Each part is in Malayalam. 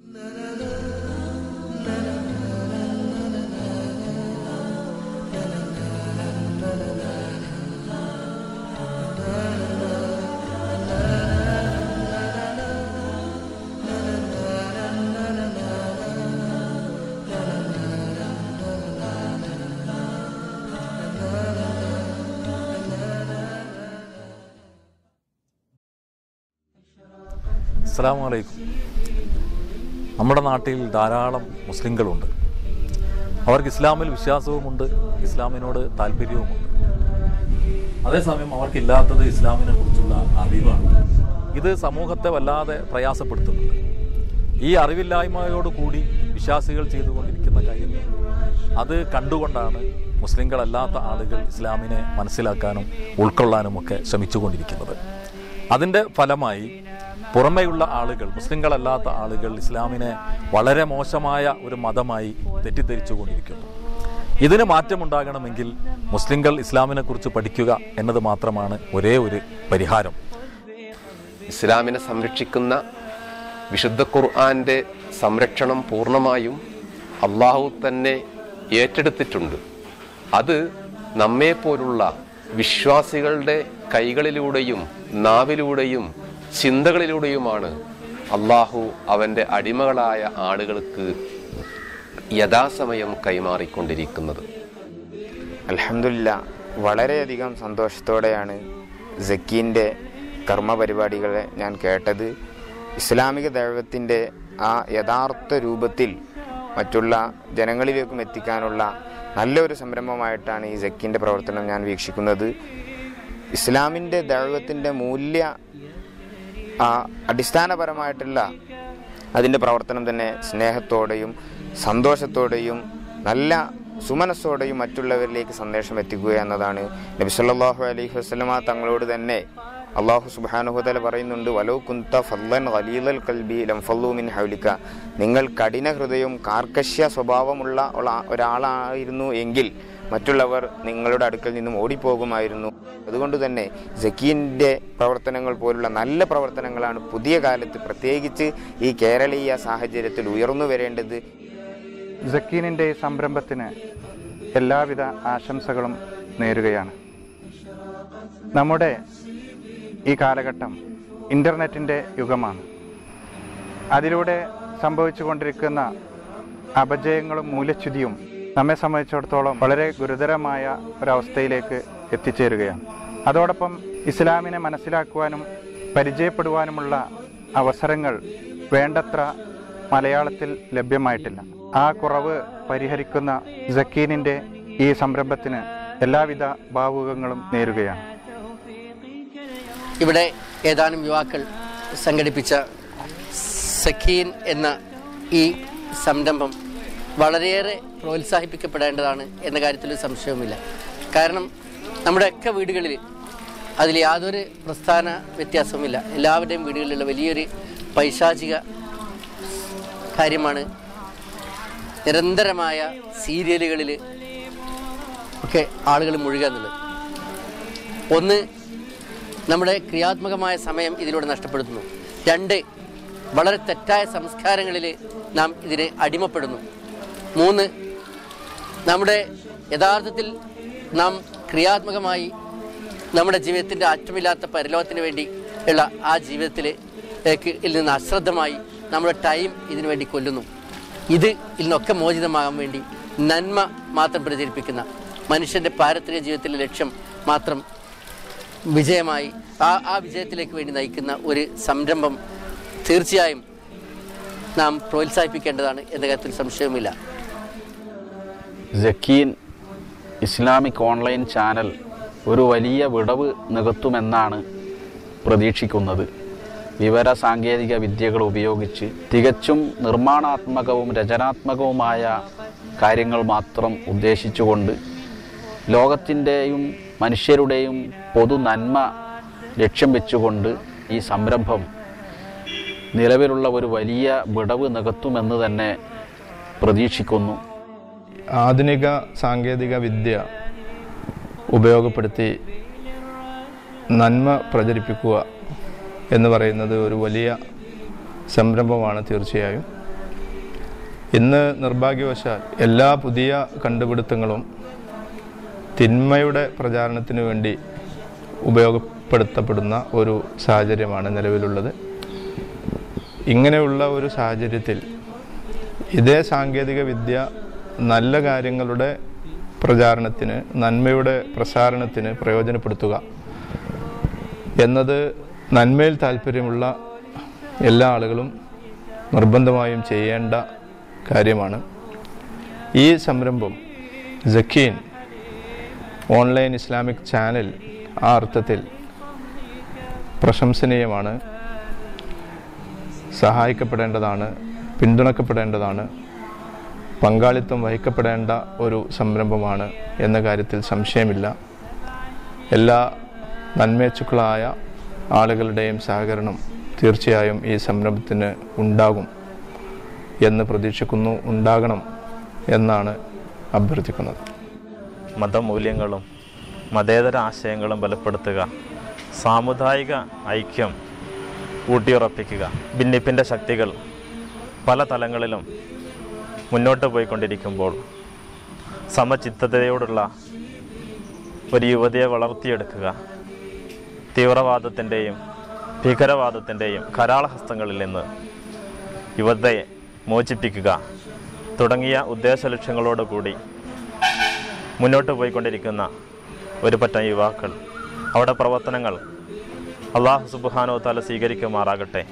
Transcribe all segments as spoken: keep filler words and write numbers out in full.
അസ്സലാമു അലൈക്കും. നമ്മുടെ നാട്ടിൽ ധാരാളം മുസ്ലിങ്ങളുണ്ട്. അവർക്ക് ഇസ്ലാമിൽ വിശ്വാസവുമുണ്ട്, ഇസ്ലാമിനോട് താല്പര്യവുമുണ്ട്. അതേസമയം അവർക്കില്ലാത്തത് ഇസ്ലാമിനെ കുറിച്ചുള്ള അറിവാണ്. ഇത് സമൂഹത്തെ വല്ലാതെ പ്രയാസപ്പെടുത്തുന്നുണ്ട്. ഈ അറിവില്ലായ്മയോടുകൂടി വിശ്വാസികൾ ചെയ്തുകൊണ്ടിരിക്കുന്ന കാര്യങ്ങൾ അത് കണ്ടുകൊണ്ടാണ് മുസ്ലിങ്ങളല്ലാത്ത ആളുകൾ ഇസ്ലാമിനെ മനസ്സിലാക്കാനും ഉൾക്കൊള്ളാനുമൊക്കെ ശ്രമിച്ചുകൊണ്ടിരിക്കുന്നത്. അതിൻ്റെ ഫലമായി പുറമേയുള്ള ആളുകൾ, മുസ്ലിങ്ങളല്ലാത്ത ആളുകൾ ഇസ്ലാമിനെ വളരെ മോശമായ ഒരു മതമായി തെറ്റിദ്ധരിച്ചു കൊണ്ടിരിക്കുന്നു. ഇതിന് മാറ്റമുണ്ടാകണമെങ്കിൽ മുസ്ലിങ്ങൾ ഇസ്ലാമിനെ കുറിച്ച് പഠിക്കുക എന്നത് മാത്രമാണ് ഒരേ ഒരു പരിഹാരം. ഇസ്ലാമിനെ സംരക്ഷിക്കുന്ന വിശുദ്ധ ഖുർആന്റെ സംരക്ഷണം പൂർണ്ണമായും അള്ളാഹു തന്നെ ഏറ്റെടുത്തിട്ടുണ്ട്. അത് നമ്മെപ്പോലുള്ള വിശ്വാസികളുടെ കൈകളിലൂടെയും നാവിലൂടെയും ചിന്തകളിലൂടെയുമാണ് അള്ളാഹു അവൻ്റെ അടിമകളായ ആളുകൾക്ക് യഥാസമയം കൈമാറിക്കൊണ്ടിരിക്കുന്നത്. അൽഹംദുലില്ലാ, വളരെയധികം സന്തോഷത്തോടെയാണ് സക്കീൻ്റെ കർമ്മ പരിപാടികളെ ഞാൻ കേട്ടത്. ഇസ്ലാമിക ദൈവത്തിൻ്റെ ആ യഥാർത്ഥ രൂപത്തിൽ മറ്റുള്ള ജനങ്ങളിലേക്കും എത്തിക്കാനുള്ള നല്ലൊരു സംരംഭമായിട്ടാണ് ഈ സക്കീൻ്റെ പ്രവർത്തനം ഞാൻ വീക്ഷിക്കുന്നത്. ഇസ്ലാമിൻ്റെ ദൈവത്തിൻ്റെ മൂല്യ അടിസ്ഥാനപരമായിട്ടുള്ള അതിൻ്റെ പ്രവർത്തനം തന്നെ സ്നേഹത്തോടെയും സന്തോഷത്തോടെയും നല്ല സുമനസ്സോടെയും മറ്റുള്ളവരിലേക്ക് സന്ദേശം എത്തിക്കുക എന്നതാണ്. നബി സല്ലല്ലാഹു അലൈഹി വസല്ലമ തങ്ങളോട് തന്നെ അള്ളാഹു സുബ്ഹാനഹു വ തആല പറയുന്നുണ്ട്, വലൗ കുന്ത ഫല്ലൻ ഖലീലൽ ഖൽബി ലംഫല്ലു മിൻ ഹൗലിക. നിങ്ങൾ കഠിന ഹൃദയവും കാർക്കശ്യ സ്വഭാവമുള്ള ഒരാളായിരുന്നു എങ്കിൽ മറ്റുള്ളവർ നിങ്ങളുടെ അടുക്കൽ നിന്നും ഓടിപ്പോകുമായിരുന്നു. അതുകൊണ്ട് തന്നെ സക്കീൻ്റെ പ്രവർത്തനങ്ങൾ പോലുള്ള നല്ല പ്രവർത്തനങ്ങളാണ് പുതിയ കാലത്ത് പ്രത്യേകിച്ച് ഈ കേരളീയ സാഹചര്യത്തിൽ ഉയർന്നു വരേണ്ടത്. സക്കീനിൻ്റെ ഈ സംരംഭത്തിന് എല്ലാവിധ ആശംസകളും നേരുകയാണ്. നമ്മുടെ ഈ കാലഘട്ടം ഇൻ്റർനെറ്റിൻ്റെ യുഗമാണ്. അതിലൂടെ സംഭവിച്ചു കൊണ്ടിരിക്കുന്ന അപജയങ്ങളും മൂല്യച്യുതിയും നമ്മെ സംബന്ധിച്ചിടത്തോളം വളരെ ഗുരുതരമായ ഒരവസ്ഥയിലേക്ക് എത്തിച്ചേരുകയാണ്. അതോടൊപ്പം ഇസ്ലാമിനെ മനസ്സിലാക്കുവാനും പരിചയപ്പെടുവാനുമുള്ള അവസരങ്ങൾ വേണ്ടത്ര മലയാളത്തിൽ ലഭ്യമായിട്ടില്ല. ആ കുറവ് പരിഹരിക്കുന്ന സക്കീനിൻ്റെ ഈ സംരംഭത്തിന് എല്ലാവിധ ഭാവുകങ്ങളും നേരുകയാണ്. ഇവിടെ ഏതാനും യുവാക്കൾ സംഘടിപ്പിച്ച സക്കീൻ എന്ന ഈ സംരംഭം വളരെയേറെ പ്രോത്സാഹിപ്പിക്കപ്പെടേണ്ടതാണ് എന്ന കാര്യത്തിൽ സംശയവുമില്ല. കാരണം നമ്മുടെയൊക്കെ വീടുകളിൽ അതിൽ യാതൊരു പ്രസ്ഥാന വ്യത്യാസവുമില്ല. എല്ലാവരുടെയും വീടുകളിലുള്ള വലിയൊരു പൈശാചിക കാര്യമാണ് നിരന്തരമായ സീരിയലുകളിൽ ഒക്കെ ആളുകൾ മുഴുകുക എന്നുള്ളത്. ഒന്ന്, നമ്മുടെ ക്രിയാത്മകമായ സമയം ഇതിലൂടെ നഷ്ടപ്പെടുത്തുന്നു. രണ്ട്, വളരെ തെറ്റായ സംസ്കാരങ്ങളിൽ നാം ഇതിനെ അടിമപ്പെടുന്നു. മൂന്ന്, നമ്മുടെ യഥാർത്ഥത്തിൽ നാം ക്രിയാത്മകമായി നമ്മുടെ ജീവിതത്തിൻ്റെ അറ്റമില്ലാത്ത പരലോകത്തിന് വേണ്ടി ഉള്ള ആ ജീവിതത്തിലേക്ക് ഇതിൽ നിന്ന് അശ്രദ്ധമായി നമ്മുടെ ടൈം ഇതിനു വേണ്ടി കൊല്ലുന്നു. ഇത് ഇതിൽ നിന്നൊക്കെ മോചിതമാകാൻ വേണ്ടി നന്മ മാത്രം പ്രചരിപ്പിക്കുന്ന മനുഷ്യൻ്റെ പാരത്രിക ജീവിതത്തിലെ ലക്ഷ്യം മാത്രം വിജയമായി ആ ആ വിജയത്തിലേക്ക് വേണ്ടി നയിക്കുന്ന ഒരു സംരംഭം തീർച്ചയായും നാം പ്രോത്സാഹിപ്പിക്കേണ്ടതാണ് എന്ന കാര്യത്തിൽ സംശയവുമില്ല. സക്കീൻ ഇസ്ലാമിക് ഓൺലൈൻ ചാനൽ ഒരു വലിയ വിടവ് നികത്തുമെന്നാണ് പ്രതീക്ഷിക്കുന്നത്. വിവര സാങ്കേതിക വിദ്യകൾ ഉപയോഗിച്ച് തികച്ചും നിർമ്മാണാത്മകവും രചനാത്മകവുമായ കാര്യങ്ങൾ മാത്രം ഉദ്ദേശിച്ചുകൊണ്ട് ലോകത്തിൻ്റെയും മനുഷ്യരുടെയും പൊതു നന്മ ലക്ഷ്യം വെച്ചുകൊണ്ട് ഈ സംരംഭം നിലവിലുള്ള ഒരു വലിയ വിടവ് നികത്തുമെന്ന് തന്നെ പ്രതീക്ഷിക്കുന്നു. ആധുനിക സാങ്കേതിക വിദ്യ ഉപയോഗപ്പെടുത്തി നന്മ പ്രചരിപ്പിക്കുക എന്ന് പറയുന്നത് ഒരു വലിയ സംരംഭമാണ് തീർച്ചയായും. ഇന്ന് നിർഭാഗ്യവശാൽ എല്ലാ പുതിയ കണ്ടുപിടുത്തങ്ങളും തിന്മയുടെ പ്രചാരണത്തിന് വേണ്ടി ഉപയോഗപ്പെടുത്തപ്പെടുന്ന ഒരു സാഹചര്യമാണ് നിലവിലുള്ളത്. ഇങ്ങനെയുള്ള ഒരു സാഹചര്യത്തിൽ ഇതേ സാങ്കേതിക വിദ്യ നല്ല കാര്യങ്ങളുടെ പ്രചാരണത്തിന്, നന്മയുടെ പ്രസാരണത്തിന് പ്രയോജനപ്പെടുത്തുക എന്നത് നന്മയിൽ താല്പര്യമുള്ള എല്ലാ ആളുകളും നിർബന്ധമായും ചെയ്യേണ്ട കാര്യമാണ്. ഈ സംരംഭം സക്കീൻ ഓൺലൈൻ ഇസ്ലാമിക് ചാനൽ ആ അർത്ഥത്തിൽ പ്രശംസനീയമാണ്, സഹായിക്കപ്പെടേണ്ടതാണ്, പിന്തുണക്കപ്പെടേണ്ടതാണ്, പങ്കാളിത്തം വഹിക്കപ്പെടേണ്ട ഒരു സംരംഭമാണ് എന്ന കാര്യത്തിൽ സംശയമില്ല. എല്ലാ നന്മേച്ഛുക്കളായ ആളുകളുടെയും സഹകരണം തീർച്ചയായും ഈ സംരംഭത്തിന് ഉണ്ടാകും എന്ന് പ്രതീക്ഷിക്കുന്നു, ഉണ്ടാകണം എന്നാണ് അഭ്യർത്ഥിക്കുന്നത്. മതമൂല്യങ്ങളും മതേതര ആശയങ്ങളും ബലപ്പെടുത്തുക, സാമുദായിക ഐക്യം ഊട്ടിയുറപ്പിക്കുക. ഭിന്നിപ്പിൻ്റെ ശക്തികൾ പല തലങ്ങളിലും മുന്നോട്ട് പോയിക്കൊണ്ടിരിക്കുമ്പോൾ സമചിത്തതയോടുള്ള ഒരു യുവതിയെ വളർത്തിയെടുക്കുക, തീവ്രവാദത്തിൻ്റെയും ഭീകരവാദത്തിൻ്റെയും കരാളഹസ്തങ്ങളിൽ നിന്ന് യുവതയെ മോചിപ്പിക്കുക തുടങ്ങിയ ഉദ്ദേശ ലക്ഷ്യങ്ങളോടുകൂടി മുന്നോട്ട് പോയിക്കൊണ്ടിരിക്കുന്ന ഒരു പറ്റം യുവാക്കൾ, അവിടെ പ്രവർത്തനങ്ങൾ അല്ലാഹു സുബ്ഹാനഹു വ തആല സ്വീകരിക്കുമാറാകട്ടെ.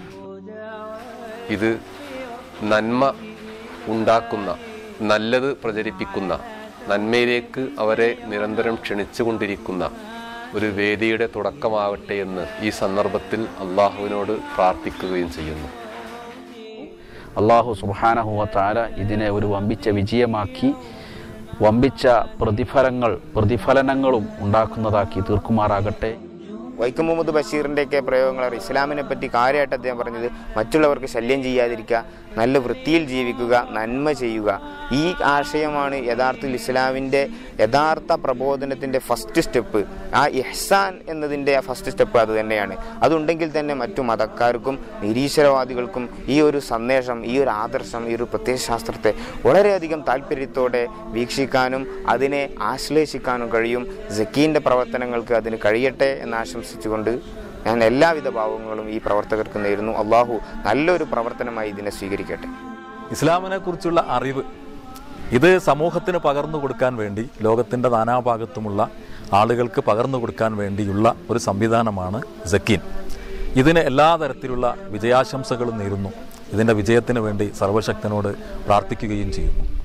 ഇത് നന്മ ഉണ്ടാക്കുന്ന, നല്ലത് പ്രചരിപ്പിക്കുന്ന, നന്മയിലേക്ക് അവരെ നിരന്തരം ക്ഷണിച്ചുകൊണ്ടിരിക്കുന്ന ഒരു വേദിയുടെ തുടക്കമാവട്ടെ എന്ന് ഈ സന്ദർഭത്തിൽ അള്ളാഹുവിനോട് പ്രാർത്ഥിക്കുകയും ചെയ്യുന്നു. അല്ലാഹു സുബ്ഹാനഹു വ തആല ഇതിനെ ഒരു വമ്പിച്ച വിജയമാക്കി വമ്പിച്ച പ്രതിഫലങ്ങൾ പ്രതിഫലനങ്ങളും ഉണ്ടാക്കുന്നതാക്കി തീർക്കുമാറാകട്ടെ. വൈക്കം മുഹമ്മദ് ബഷീറിൻ്റെയൊക്കെ പ്രയോഗങ്ങൾ ഇസ്ലാമിനെ പറ്റി കാര്യമായിട്ട് അദ്ദേഹം പറഞ്ഞത് മറ്റുള്ളവർക്ക് ശല്യം ചെയ്യാതിരിക്കുക, നല്ല വൃത്തിയിൽ ജീവിക്കുക, നന്മ ചെയ്യുക. ഈ ആശയമാണ് യഥാർത്ഥത്തിൽ ഇസ്ലാമിൻ്റെ യഥാർത്ഥ പ്രബോധനത്തിൻ്റെ ഫസ്റ്റ് സ്റ്റെപ്പ്. ആ ഇഹ്സാൻ എന്നതിൻ്റെ ഫസ്റ്റ് സ്റ്റെപ്പ് അത് തന്നെയാണ്. അതുണ്ടെങ്കിൽ തന്നെ മറ്റു മതക്കാർക്കും നിരീശ്വരവാദികൾക്കും ഈ ഒരു സന്ദേശം, ഈ ഒരു ആദർശം, ഈ ഒരു പ്രത്യയശാസ്ത്രത്തെ വളരെയധികം താല്പര്യത്തോടെ വീക്ഷിക്കാനും അതിനെ ആശ്ലേഷിക്കാനും കഴിയും. സക്കീൻ്റെ പ്രവർത്തനങ്ങൾക്ക് അതിന് കഴിയട്ടെ എന്ന് ആശംസിച്ചുകൊണ്ട് ഞാൻ എല്ലാവിധ ഭാവങ്ങളും ഈ പ്രവർത്തകർക്ക് നേരുന്നു. അള്ളാഹു നല്ലൊരു പ്രവർത്തനമായി ഇതിനെ സ്വീകരിക്കട്ടെ. ഇസ്ലാമിനെ കുറിച്ചുള്ള അറിവ് ഇത് സമൂഹത്തിന് പകർന്നു കൊടുക്കാൻ വേണ്ടി, ലോകത്തിൻ്റെ നാനാഭാഗത്തുമുള്ള ആളുകൾക്ക് പകർന്നു കൊടുക്കാൻ വേണ്ടിയുള്ള ഒരു സംവിധാനമാണ് സക്കീൻ. ഇതിന് എല്ലാ തരത്തിലുള്ള വിജയാശംസകളും നേരുന്നു. ഇതിൻ്റെ വിജയത്തിന് വേണ്ടി സർവശക്തനോട് പ്രാർത്ഥിക്കുകയും ചെയ്യുന്നു.